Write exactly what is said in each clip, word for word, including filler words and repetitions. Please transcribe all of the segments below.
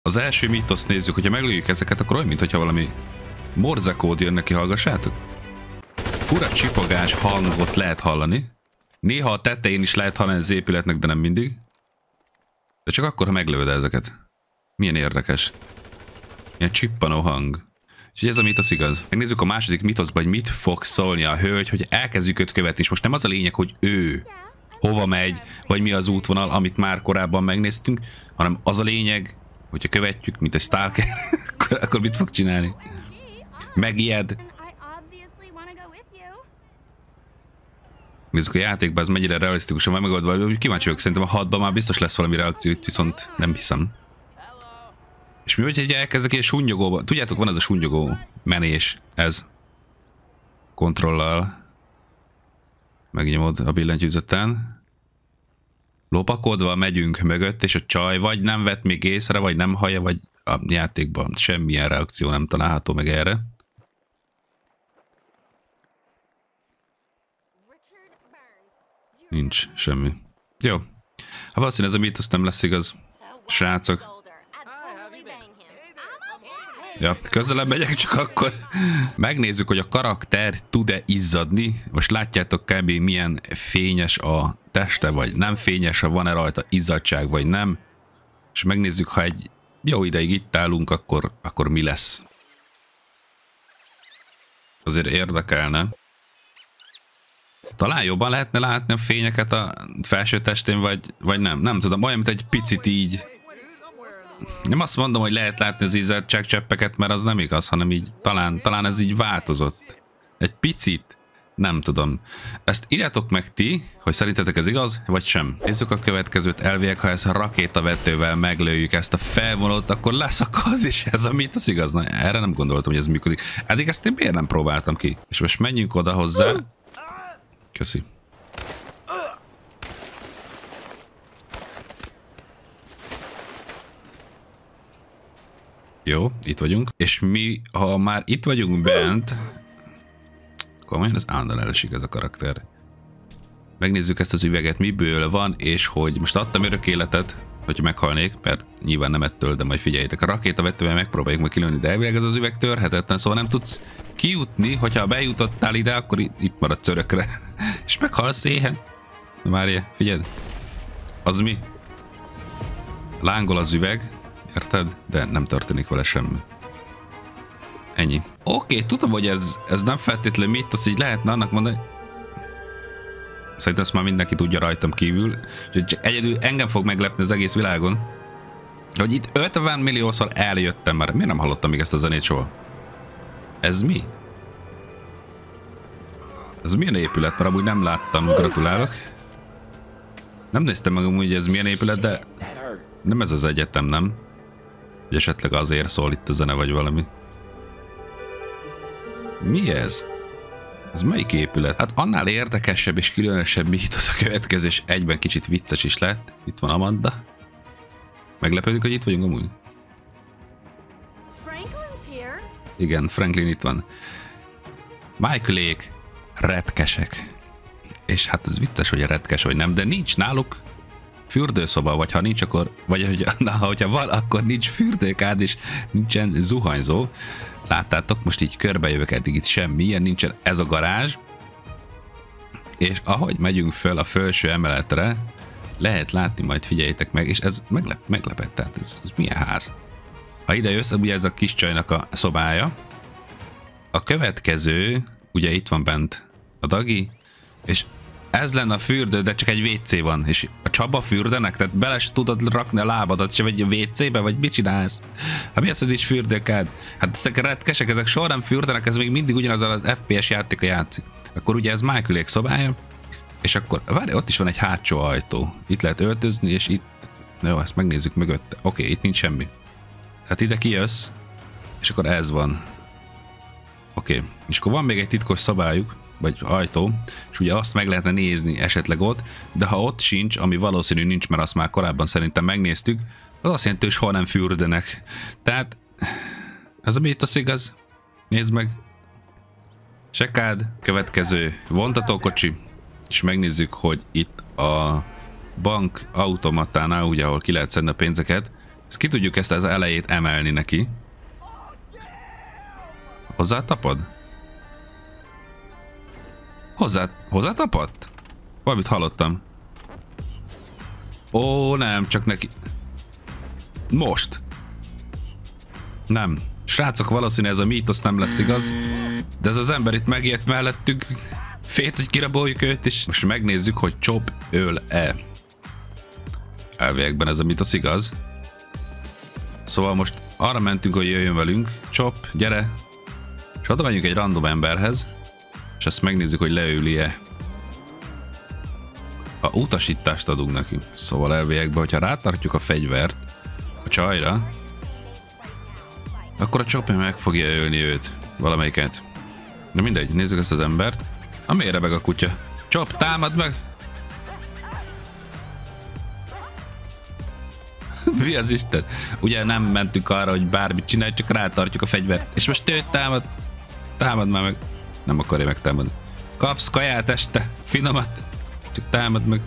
Az első mítoszt nézzük, hogyha meglőjük ezeket, akkor olyan, mintha valami morzekód jön neki, hallgassátok. Fura csipogás hangot lehet hallani. Néha a tetején is lehet hallani az épületnek, de nem mindig. De csak akkor, ha meglövöd ezeket. Milyen érdekes. Ilyen csippanó hang. Úgyhogy ez a mítosz igaz. Megnézzük a második mítoszban, hogy mit fog szólni a hölgy, hogy elkezdjük őt követni. És most nem az a lényeg, hogy ő hova megy, vagy mi az útvonal, amit már korábban megnéztünk, hanem az a lényeg, hogyha követjük, mint egy stalker, akkor, akkor mit fog csinálni? Megijed. Nézzük a játékban, ez mennyire realisztikusan van megoldva, hogy kíváncsi vagyok, szerintem a hatban már biztos lesz valami reakció, viszont nem hiszem. És mi, hogyha elkezdek ilyen sunnyogóba, tudjátok, van ez a sunnyogó menés, ez kontrollal. Megnyomod a billentyűzetten. Lopakodva megyünk mögött, és a csaj vagy nem vett még észre, vagy nem hallja, vagy a játékban semmilyen reakció nem található meg erre. Nincs semmi. Jó. Hát valószínűleg ez a mítosz nem lesz igaz. Srácok. Ja, közelebb megyek, csak akkor megnézzük, hogy a karakter tud-e izzadni. Most látjátok kb. Milyen fényes a teste, vagy nem fényes, ha van-e rajta izzadság, vagy nem. És megnézzük, ha egy jó ideig itt állunk, akkor, akkor mi lesz. Azért érdekelne. Talán jobban lehetne látni a fényeket a felső testén, vagy, vagy nem. Nem tudom, olyan, mint egy picit így. Nem azt mondom, hogy lehet látni az izzadságcseppeket, mert az nem igaz, hanem így talán, talán ez így változott. Egy picit. Nem tudom. Ezt írjátok meg ti, hogy szerintetek ez igaz, vagy sem. Nézzük a következőt, elvileg, ha ezt a rakétavetővel meglőjük ezt a felvonót, akkor leszakad, és ez a mítosz igaz. Na, erre nem gondoltam, hogy ez működik. Eddig ezt én miért nem próbáltam ki? És most menjünk oda hozzá. Köszi. Jó, itt vagyunk. És mi, ha már itt vagyunk bent, akkor majd az állandóan elesik ez a karakter. Megnézzük ezt az üveget, miből van, és hogy most adtam örök életet, hogyha meghalnék, mert nyilván nem ettől, de majd figyeljétek. A rakétavetővel megpróbáljuk meg kilőni, de elvileg ez az üveg törhetetlen, szóval nem tudsz kijutni, hogyha bejutottál ide, akkor itt maradsz örökre. És meghalsz éhen. Na várjál, figyeld. Az mi? Lángol az üveg, érted? De nem történik vele semmi. Ennyi. Oké, okay, tudom, hogy ez, ez nem feltétlenül mit, azt így lehetne annak mondani. Szerintem ezt már mindenki tudja rajtam kívül. Úgyhogy egyedül engem fog meglepni az egész világon, hogy itt ötven milliószor eljöttem már. Miért nem hallottam még ezt a zenét soha? Ez mi? Ez milyen épület? Mert amúgy nem láttam. Gratulálok. Nem néztem meg amúgy, hogy ez milyen épület, de nem ez az egyetem, nem? Vagy esetleg azért szól itt a zene, vagy valami. Mi ez? Ez melyik épület? Hát annál érdekesebb és különösebb mítosz a következő, és egyben kicsit vicces is lett. Itt van Amanda. Meglepődik, hogy itt vagyunk amúgy. Igen, Franklin itt van. Michaelék retkesek. És hát ez vicces, hogy retkes vagy nem, de nincs náluk fürdőszoba, vagy ha nincs, akkor, vagy hogy, na, hogyha van, akkor nincs fürdőkád, és nincsen zuhanyzó. Láttátok, most így körbejövök, eddig itt semmi, ilyen nincsen, ez a garázs. És ahogy megyünk föl a felső emeletre, lehet látni, majd figyeljétek meg, és ez meglep, meglepett, tehát ez, ez milyen ház. Ha ide jössz, ugye ez a kis csajnak a szobája. A következő, ugye itt van bent a Dagi, és ez lenne a fürdő, de csak egy vé cé van, és a Csaba fürdenek, tehát bele se tudod rakni a lábadat, se vagy a vé cébe, vagy mit csinálsz? Hát mi az, hogy nincs fürdőkád? Hát ezek retkesek, ezek soha nem fürdenek, ez még mindig ugyanaz az ef pé es játéka játszik. Akkor ugye ez Michaelék szobája, és akkor, várj, ott is van egy hátsó ajtó. Itt lehet öltözni, és itt, jó, ezt megnézzük mögötte. Oké, okay, itt nincs semmi. Hát ide kijössz, és akkor ez van. Oké, okay. És akkor van még egy titkos szobájuk, vagy ajtó, és ugye azt meg lehetne nézni esetleg ott, de ha ott sincs, ami valószínű nincs, mert azt már korábban szerintem megnéztük, az azt jelenti, hogy soha nem fürdenek. Tehát, ez a mítosz igaz? Nézd meg. Csekád, következő vontatókocsi, és megnézzük, hogy itt a bank automatánál, ugye ahol ki lehet szedni a pénzeket, Ezt ki tudjuk ezt az elejét emelni neki. Hozzá tapad? Hozzá, hozzá tapadt? Valamit hallottam. Ó, nem, csak neki... Most. Nem. Srácok, valószínű ez a mítosz nem lesz igaz, de ez az ember itt megijedt mellettünk. Félt, hogy kiraboljuk őt, és most megnézzük, hogy Chop öl-e. Elviekben ez a mítosz igaz. Szóval most arra mentünk, hogy jöjjön velünk. Chop, gyere. És oda megyünk egy random emberhez, és ezt megnézzük, hogy leüli-e. Ha utasítást adunk neki. Szóval elviekben, hogyha rátartjuk a fegyvert a csajra, akkor a Chop meg fogja ölni őt. Valamelyiket. De mindegy, nézzük ezt az embert. A miért rebeg a kutya? Chop, támad meg! Mi az Isten? Ugye nem mentünk arra, hogy bármit csinálj, csak rátartjuk a fegyvert. És most őt támad. Támad már meg. Nem akarja megtámadni. Kapsz kaját este. Finomat. Csak támad meg.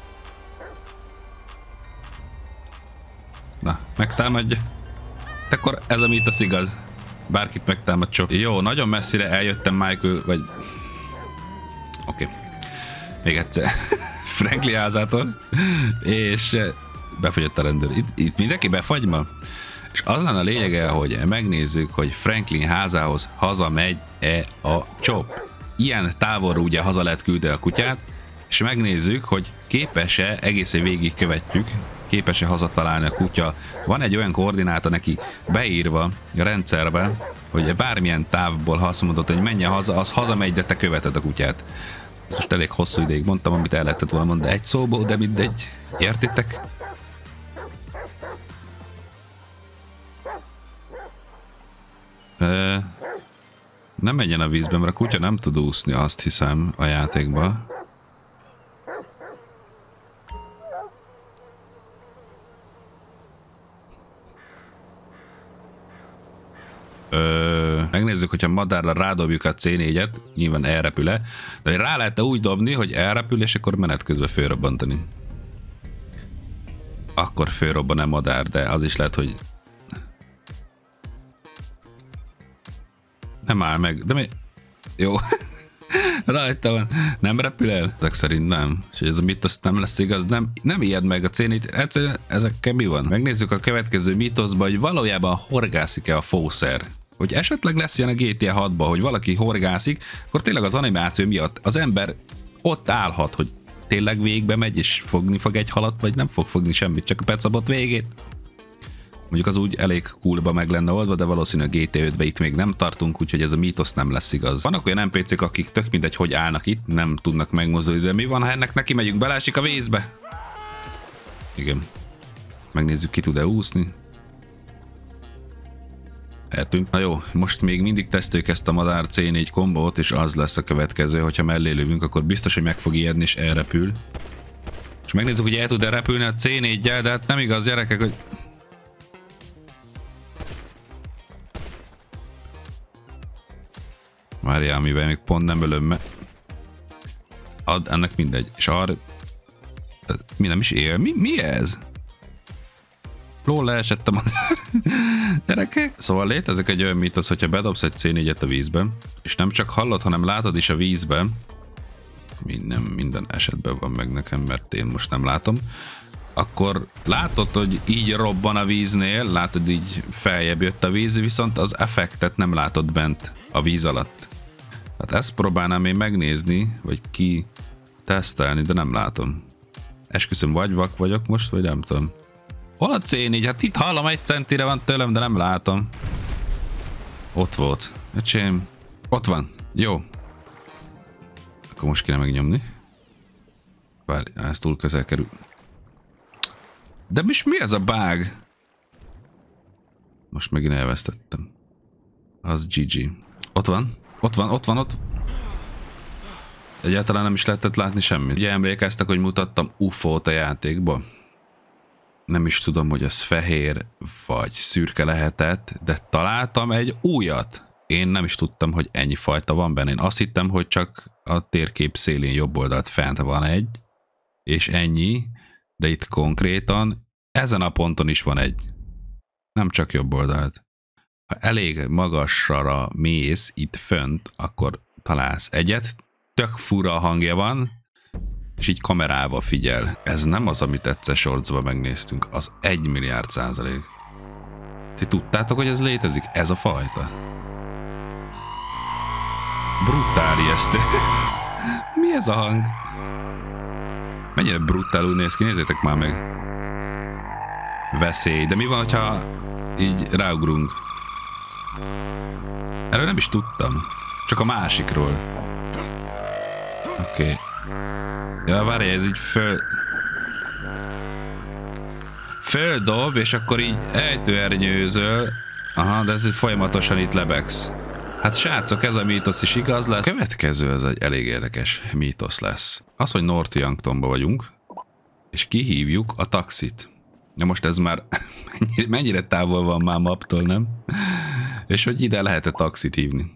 Na, megtámadja. Akkor ez a mítosz igaz. Bárkit megtámad Chop. Jó, nagyon messzire eljöttem Michael, vagy... Oké. Okay. Még egyszer. Franklin házától. És befagyott a rendőr. Itt, itt mindenki befagy ma? És az lenne a lényege, hogy megnézzük, hogy Franklin házához hazamegy-e a Chop. Ilyen távolról ugye haza lehet küldeni a kutyát, és megnézzük, hogy képes-e, egészen végig követjük, képes-e hazatalálni a kutya. Van egy olyan koordináta neki beírva a rendszerbe, hogy bármilyen távból, ha azt mondod, hogy menjen haza, az hazamegy, de te követed a kutyát. Ezt most elég hosszú ideig mondtam, amit el lehetett volna mondani egy szóból, de mindegy. Értitek? E, nem menjen a vízbe, mert a kutya nem tud úszni, azt hiszem, a játékba. Ö, megnézzük, hogyha madárra rádobjuk a cé négyet, nyilván elrepül-e, de rá lehet úgy dobni, hogy elrepül, és akkor menet közben fölrobbantani. Akkor fölrobban-e madár, de az is lehet, hogy nem áll meg, de mi... Jó. Rajta van. Nem repül el? Ezek szerint nem. És ez a mítosz nem lesz igaz, nem, nem ijed meg a cé négy. Egyszerűen ezekkel mi van? Megnézzük a következő mítoszba, hogy valójában horgászik-e a fószer. Hogy esetleg lesz ilyen a gé té á hatban, hogy valaki horgászik, akkor tényleg az animáció miatt az ember ott állhat, hogy tényleg végbe megy, és fogni fog egy halat, vagy nem fog fogni semmit, csak a petszabot végét. Mondjuk az úgy elég coolba meg lenne oldva, de valószínűleg a gé té ötbe itt még nem tartunk, úgyhogy ez a mítosz nem lesz igaz. Vannak olyan en pé cék, akik tök mindegy, hogy állnak itt, nem tudnak megmozdulni, de mi van, ha ennek neki megyünk, belásik a vízbe? Igen. Megnézzük, ki tud-e úszni. Eltűnt. Na jó, most még mindig tesztők ezt a madár cé négy kombót, és az lesz a következő, hogyha mellé lövünk, akkor biztos, hogy meg fog ijedni, és elrepül. És megnézzük, hogy el tud-e repülni a cé négyel, de hát nem igaz, gyerekek, hogy... Várjál, mivel még pont nem ölöm me... Ad, ennek mindegy. És arra... Mi nem is él? Mi, mi ez? Lól leesett a madár. Gyerekek. Szóval létezik egy olyan mítosz, hogyha bedobsz egy cé négyet a vízbe, és nem csak hallod, hanem látod is a vízben, minden, minden esetben van meg nekem, mert én most nem látom, akkor látod, hogy így robban a víznél, látod, így feljebb jött a víz, viszont az effektet nem látod bent a víz alatt. Hát ezt próbálnám én megnézni, vagy ki tesztelni, de nem látom. Esküszöm, vagy vak vagyok most, vagy nem tudom. Hol a cé négy? Hát itt hallom, egy centire van tőlem, de nem látom. Ott volt. Öcsém. Ott van. Jó. Akkor most kéne megnyomni. Várj, ez túl közel kerül. De most mi ez a bug? Most megint elvesztettem. Az gé gé. Ott van. Ott van, ott van, ott. Egyáltalán nem is lehetett látni semmit. Ugye emlékeztek, hogy mutattam ufót a játékba? Nem is tudom, hogy az fehér vagy szürke lehetett, de találtam egy újat. Én nem is tudtam, hogy ennyi fajta van benne. Én azt hittem, hogy csak a térkép szélén jobb oldalt fent van egy, és ennyi, de itt konkrétan ezen a ponton is van egy. Nem csak jobb oldalt. Ha elég magasra mész itt fönt, akkor találsz egyet. Tök fura hangja van, és így kamerával figyel. Ez nem az, amit egyszer Shortsban megnéztünk. Az egy milliárd százalék. Ti tudtátok, hogy ez létezik? Ez a fajta? Brutál ijesztő. Mi ez a hang? Mennyire brutálul néz ki, nézzétek már meg. Veszély. De mi van, ha így ráugrunk? Erről nem is tudtam. Csak a másikról. Oké. Okay. Ja, várj, ez így föl... Földob, és akkor így ejtőernyőzöl. Aha, de ez folyamatosan itt lebegsz. Hát srácok, ez a mítosz is igaz lesz. A következő az egy elég érdekes mítosz lesz. Az, hogy North Yanktonban vagyunk, és kihívjuk a taxit. Na most ez már mennyire, mennyire távol van már maptól, nem? És hogy ide lehet-e taxit hívni.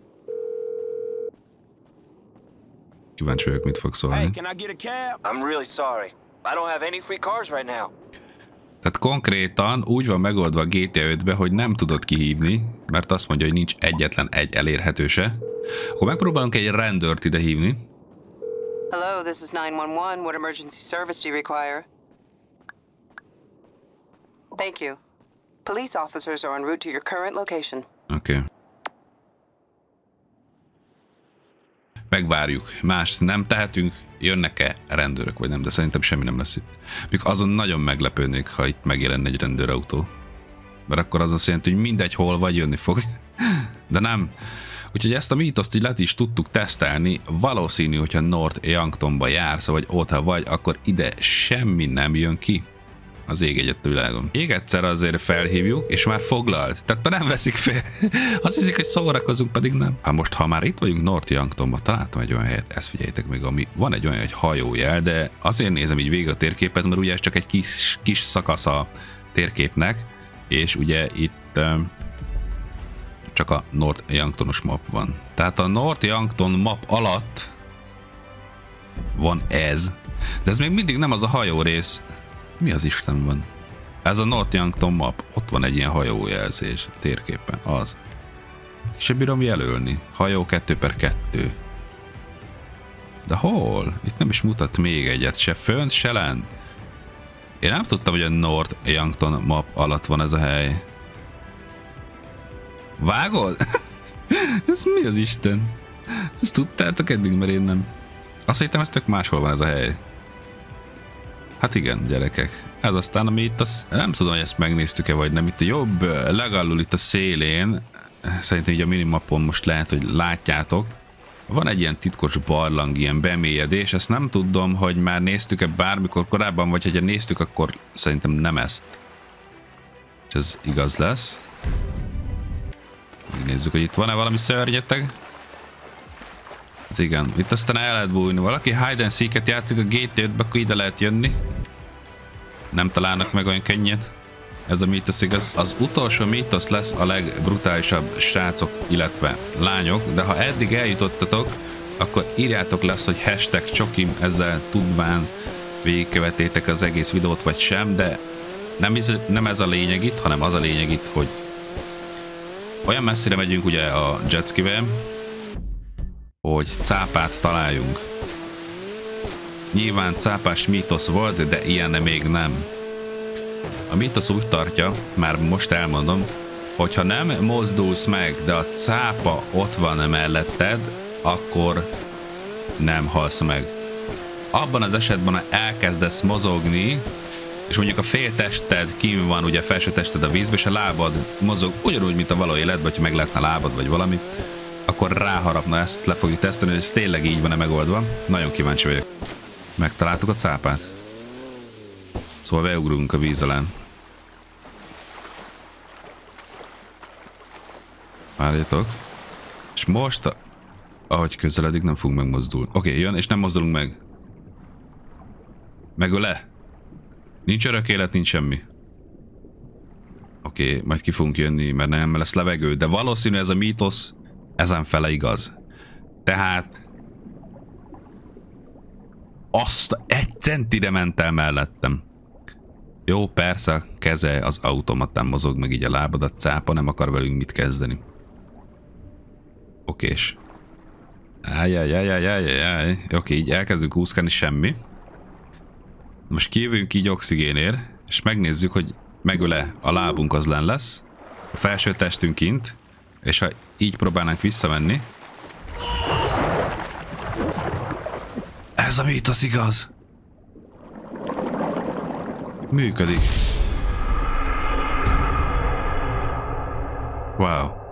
Kíváncsi vagyok, mit fog szólni. Tehát konkrétan úgy van megoldva a G T A ötbe, hogy nem tudod kihívni, mert azt mondja, hogy nincs egyetlen egy elérhetőse. Akkor megpróbálunk egy rendőrt ide hívni. Hello, this is nine one one. What emergency service do you require? Thank you. Police officers are en route to your current location. Oké. Okay. Megvárjuk. Mást nem tehetünk. Jönnek-e rendőrök, vagy nem, de szerintem semmi nem lesz itt. Még azon nagyon meglepődnék, ha itt megjelenne egy rendőrautó. Mert akkor az azt jelenti, hogy mindegy hol vagy, jönni fog. De nem. Úgyhogy ezt a mítoszt így lehet is tudtuk tesztelni. Valószínű, hogyha North Yanktonba jársz, vagy ott ha vagy, akkor ide semmi nem jön ki. Az ég egyet a világon. Még egyszer azért felhívjuk, és már foglalt. Tehát nem veszik fel. Azt hiszik, hogy szórakozunk, pedig nem. Hát most, ha már itt vagyunk North Yanktonban, találtam egy olyan helyet, ezt figyeljétek meg, ami van egy olyan, egy hajójel, de azért nézem így végig a térképet, mert ugye ez csak egy kis, kis szakasz a térképnek, és ugye itt um, csak a North Yanktonos map van. Tehát a North Yankton map alatt van ez, de ez még mindig nem az a hajó rész. Mi az Isten van? Ez a North Yankton map. Ott van egy ilyen hajójelzés térképen. Az. És se bírom jelölni. Hajó kettő per kettő. De hol? Itt nem is mutat még egyet. Se fönt, se lent. Én nem tudtam, hogy a North Yankton map alatt van ez a hely. Vágod? Ez mi az Isten? Ezt tudtátok eddig, mert én nem. Azt hittem, ez tök máshol van ez a hely. Hát igen, gyerekek. Ez aztán, ami itt az... Nem tudom, hogy ezt megnéztük-e, vagy nem. Itt a jobb, legalább itt a szélén, szerintem így a minimapon most lehet, hogy látjátok, van egy ilyen titkos barlang, ilyen bemélyedés. Ezt nem tudom, hogy már néztük-e bármikor korábban, vagy hogyha néztük, akkor szerintem nem ezt. És ez igaz lesz. Nézzük, hogy itt van-e valami szörnyeteg. Hát igen, itt aztán el lehet bújni. Valaki hide and seek-et játszik a G T ötbe, akkor ide lehet jönni. Nem találnak meg olyan könnyed. Ez a mítosz igaz. Az utolsó mítosz lesz a legbrutálisabb, srácok, illetve lányok, de ha eddig eljutottatok, akkor írjátok lesz, hogy hashtag csokim, ezzel tudván végigkövetétek az egész videót, vagy sem, de nem, ez, nem ez a lényeg itt, hanem az a lényeg itt, hogy olyan messzire megyünk ugye a jetskivel, hogy cápát találjunk. Nyilván cápás mítosz volt, de ilyen még nem. A mítosz úgy tartja, már most elmondom, hogyha nem mozdulsz meg, de a cápa ott van melletted, akkor nem halsz meg. Abban az esetben, ha elkezdesz mozogni, és mondjuk a fél tested kim van, ugye a felső tested a vízbe, és a lábad mozog ugyanúgy, mint a való életben, hogyha meg lehetne lábad, vagy valami, akkor ráharapna. Ezt le fogjuk tesztelni, hogy ez tényleg így van-e megoldva. Nagyon kíváncsi vagyok. Megtaláltuk a cápát. Szóval beugrunk a víz alá. Várjatok. És most, a... ahogy közeledik, nem fogunk megmozdulni. Oké, okay, jön, és nem mozdulunk meg. Megöl le. Nincs örök élet, nincs semmi. Oké, okay, majd ki fogunk jönni, mert nem lesz levegő, de valószínű ez a mítosz ezen fele igaz. Tehát azt egy centire ment el mellettem. Jó, persze, a keze az automatán mozog, meg így a lábad, a cápa nem akar velünk mit kezdeni. Okés. Ájjájjájjájjájjáj. Oké, így elkezdünk úszkálni, semmi. Most kijövünk így oxigénért, és megnézzük, hogy megöle a lábunk, az len lesz. A felső testünk kint, és ha így próbálnánk visszamenni. Ez a mítosz igaz. Működik. Wow.